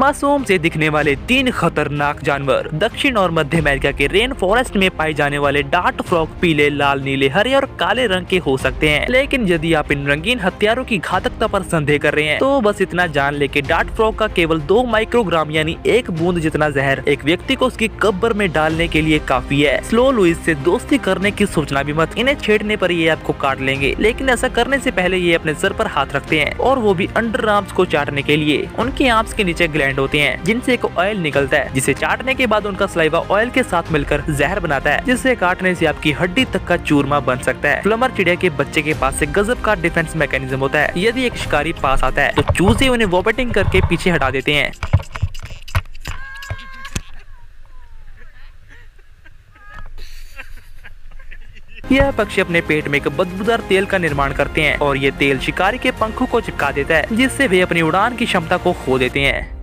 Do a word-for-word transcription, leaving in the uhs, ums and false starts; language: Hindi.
मासूम से दिखने वाले तीन खतरनाक जानवर। दक्षिण और मध्य अमेरिका के रेन फॉरेस्ट में पाए जाने वाले डार्ट फ्रॉग पीले, लाल, नीले, हरे और काले रंग के हो सकते हैं। लेकिन यदि आप इन रंगीन हथियारों की घातकता पर संदेह कर रहे हैं तो बस इतना जान ले कि डार्ट फ्रॉग का केवल दो माइक्रोग्राम यानी एक बूंद जितना जहर एक व्यक्ति को उसकी कब्र में डालने के लिए काफी है। स्लो लुइस से दोस्ती करने की सोचना भी मत। इन्हें छेड़ने पर ये आपको काट लेंगे, लेकिन ऐसा करने से पहले ये अपने सर पर हाथ रखते हैं और वो भी अंडर आर्म्स को चाटने के लिए। उनके आर्म्स के नीचे ग्लैंड होते हैं जिनसे एक ऑयल निकलता है, जिसे चाटने के बाद उनका सलाइवा ऑयल के साथ मिलकर जहर बनाता है, जिसे काटने से आपकी हड्डी तक का चूरमा बन सकता है। फ्लमर चिड़िया के बच्चे के पास से गजब का डिफेंस मैकेनिज्म होता है। यदि एक शिकारी पास आता है तो चूजे उन्हें वॉमिटिंग करके पीछे हटा देते हैं। यह पक्षी अपने पेट में एक बदबूदार तेल का निर्माण करते हैं और ये तेल शिकारी के पंखों को चिपका देता है, जिससे वे अपनी उड़ान की क्षमता को खो देते हैं।